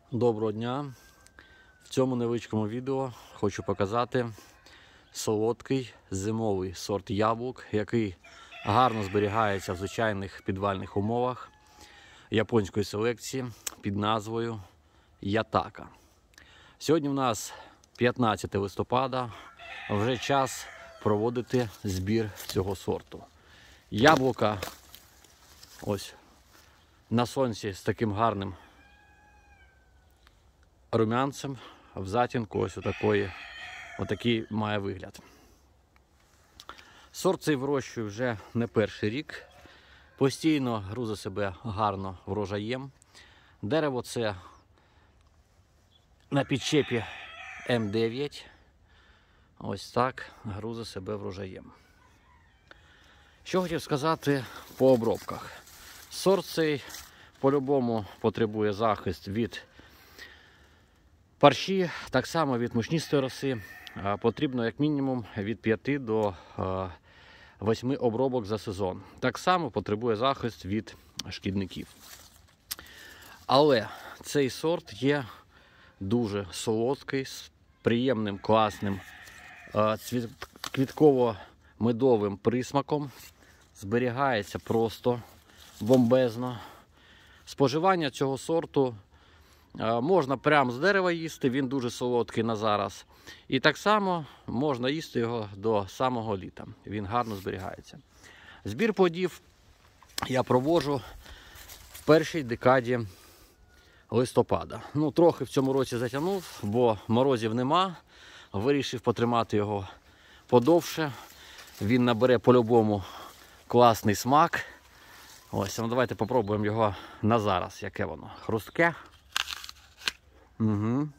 Доброго дня! В цьому невеличкому відео хочу показати солодкий зимовий сорт яблук, який гарно зберігається в звичайних підвальних умовах японської селекції під назвою Ятака. Сьогодні в нас 15 листопада, вже час проводити збір цього сорту. Яблука ось на сонці з таким гарним румянцем, в затінку ось отакий має вигляд. Сорт цей вирощую вже не перший рік. Постійно грузить себе гарно врожаєм. Дерево це на підчепі М9. Ось так грузить себе врожаєм. Що хотів сказати по обробках. Сорт цей по-любому потребує захист від парші, так само від мучнистої роси. Потрібно як мінімум від 5 до 8 обробок за сезон. Так само потребує захист від шкідників. Але цей сорт є дуже солодкий, з приємним, класним квітково-медовим присмаком. Зберігається просто бомбезно. Споживання цього сорту можна прямо з дерева їсти, він дуже солодкий на зараз. І так само можна їсти його до самого літа. Він гарно зберігається. Збір плодів я проводжу в першій декаді листопада. Трохи в цьому році затягнув, бо морозів нема. Вирішив потримати його подовше. Він набере по-любому класний смак. Ось, давайте попробуємо його на зараз, яке воно. Хрустке. Угу.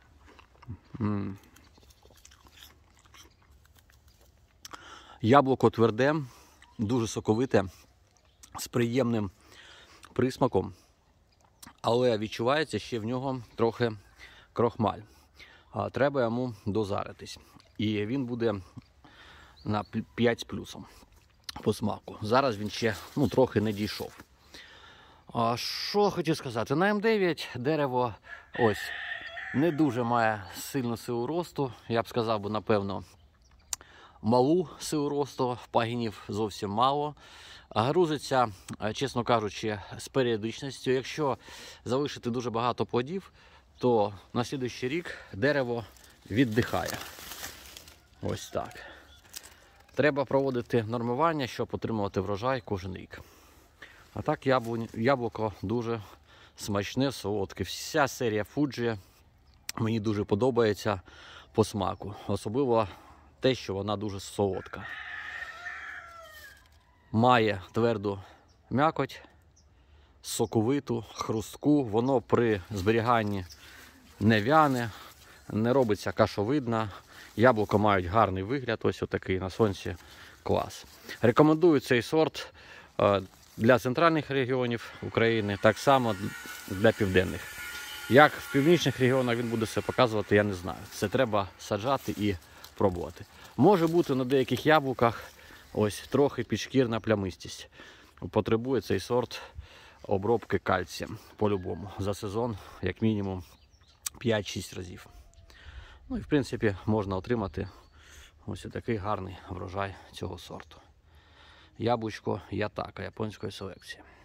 Яблуко тверде, дуже соковите, з приємним присмаком, але відчувається ще в нього трохи крохмаль. Треба йому дозаритись. І він буде на 5 з плюсом по смаку. Зараз він ще трохи не дійшов. Що хотів сказати? На М9 дерево ось не дуже має сильну силу росту. Я б сказав, напевно, малу силу росту, пагінів зовсім мало. Грузиться, чесно кажучи, з періодичністю. Якщо залишити дуже багато плодів, то на наступний рік дерево віддихає. Ось так. Треба проводити нормування, щоб отримувати врожай кожен рік. А так яблуко дуже смачне, солодке. Вся серія Фуджі мені дуже подобається по смаку. Особливо те, що вона дуже солодка. Має тверду м'якоть, соковиту, хрустку. Воно при зберіганні не вяне, не робиться кашовидна. Яблука мають гарний вигляд, ось отакий на сонці клас. Рекомендую цей сорт для центральних регіонів України, так само для південних. Як в північних регіонах він буде себе показувати, я не знаю. Це треба саджати і пробувати. Може бути на деяких яблуках ось трохи підшкірна плямистість. Потребує цей сорт обробки кальцієм по-любому. За сезон як мінімум 5-6 разів. І в принципі можна отримати ось такий гарний врожай цього сорту. Яблучко Ятака японської селекції.